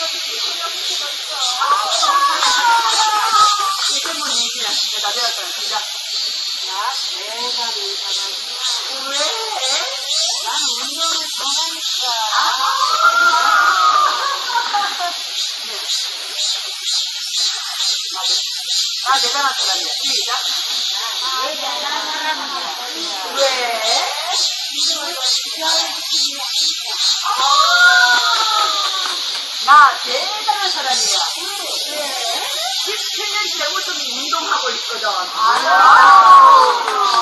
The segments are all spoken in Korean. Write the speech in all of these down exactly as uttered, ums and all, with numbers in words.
이게 뭐 얘기야. 내가 배웠잖아. 시작. 나 내가 내가 왜? 난 운동을 잘하니까. 아, 대단한 사람이야. 시작. 왜 대단한 사람이야? 왜? 나 대단한 사람이야. 왜? 십칠 년째 꾸준히 운동하고 있거든. 아.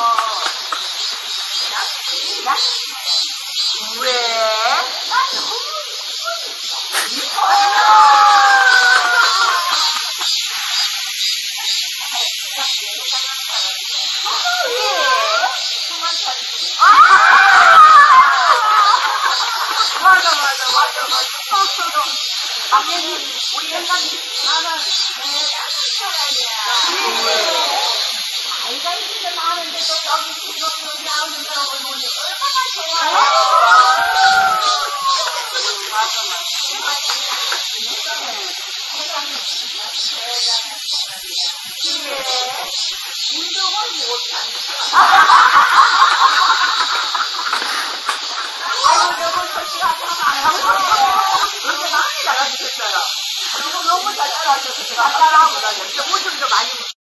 시작. 왜? 맞아, 맞아, 맞아, 맞아. 당연히, 우리 생각이. 나는 대단한 사람이야. 왜? 나이가 이렇게 많은데도 여기 지금 나오는 거 보니 얼마나 좋아요. 맞아, 맞아. 운동을 못한다. 아이고, 너무 솔직하게 하면 안 하고. 이렇게 많이 잘하셨어요. 너무, 너무 잘 잘하셨어요. 제가 따라하고 다녔어요. 옷좀 더 많이